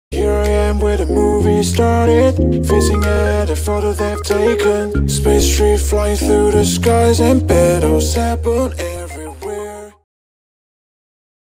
Here I am where the movie started, facing at a photo they've taken. Space tree flying through the skies and battles happen.